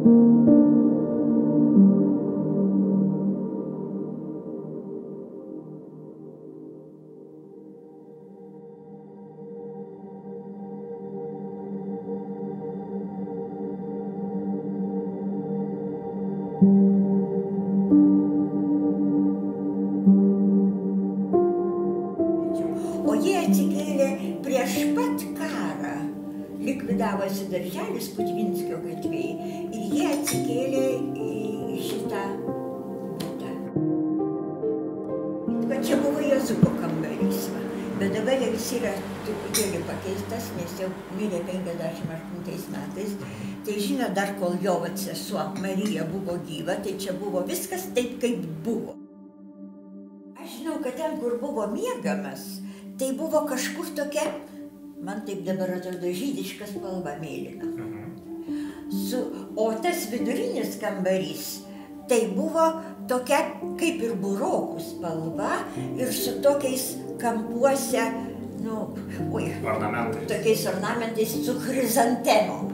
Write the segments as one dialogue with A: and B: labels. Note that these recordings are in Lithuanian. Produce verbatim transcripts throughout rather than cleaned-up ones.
A: O jie atsikėlė prieš pat karą, likvidavosi darželis Pudvinskio gatvėje ir jie atsikėlė į šitą butą. Va čia buvo Juozuko kambarys, bet dabar jis yra truputėlį pakeistas, nes jau mirė penkiasdešimt aštuntais metais. Tai žinot, dar kol jo vat sesuo Marija buvo gyva, tai čia buvo viskas taip, kaip buvo. Aš žinau, kad ten, kur buvo miegamas, tai buvo kažkur tokia, man taip dabar atrodo, žydiška spalva mėlyna. Su, o tas vidurinis kambarys, tai buvo tokia kaip ir burokų spalva ir su tokiais kampuose, nu, oi,
B: ornamentais.
A: Tokiais ornamentais su chrizantemom.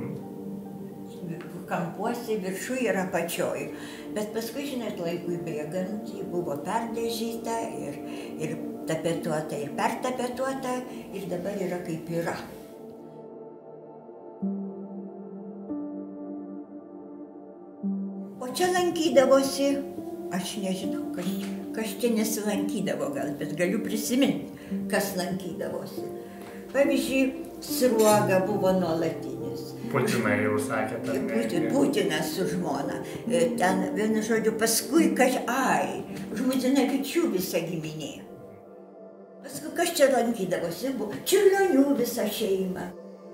A: Kampuose viršui ir apačioj. Bet paskui, žinot, laikui bėgant, ji buvo perdažyta ir, ir tapetuota, ir pertapetuota, ir dabar yra kaip yra. O čia lankydavosi, aš nežinau, kas, kas čia nesilankydavo gal, bet galiu prisiminti, kas lankydavosi. Pavyzdžiui, Sruoga buvo nuolatinis.
B: Putinai jau sakė, kad
A: Putin, Putinas su žmona. Ten, vienu žodžiu, paskui, kaž, ai, Žmuidzinavičių visa giminė. Paskui, kas čia lankydavosi, buvo Čiurlionių visa šeima.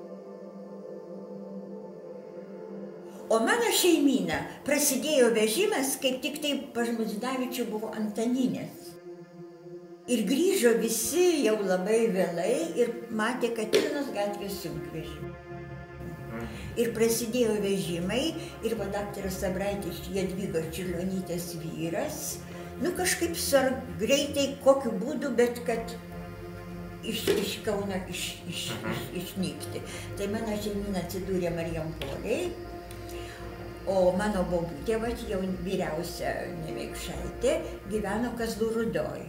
A: O mano šeimyna prasidėjo vežimas, kaip tik tai pas Žmuidzinavičių buvo Antaninės. Ir grįžo visi jau labai vėlai ir matė Katrinos gatvės sunkvežimį. Ir prasidėjo vežimai, ir va daktaras Abraitis, Jadvygos Čiurlionytės vyras, nu kažkaip sar, greitai kokiu būdu, bet kad iš, iš Kauno iš, iš, iš, išnykti. Tai mano šeimyna atsidūrė Marijampoliai, o mano bobutė, va, jau vyriausia Neveikšaitė, gyveno Kazlų Rūdoj.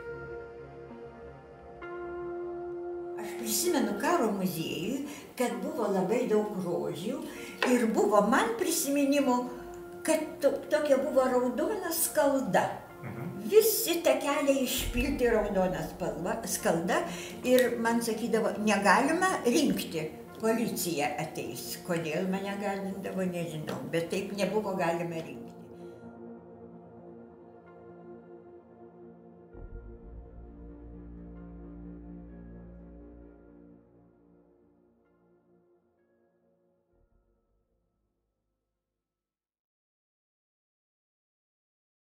A: Prisimenu karo muziejui, kad buvo labai daug rožių ir buvo man prisiminimų, kad to, tokia buvo raudona skalda. Visi takeliai išpilti raudona spalva, skalda ir man sakydavo, negalima rinkti, policija ateis. Kodėl mane gąsdindavo, nežinau, bet taip nebuvo galima rinkti.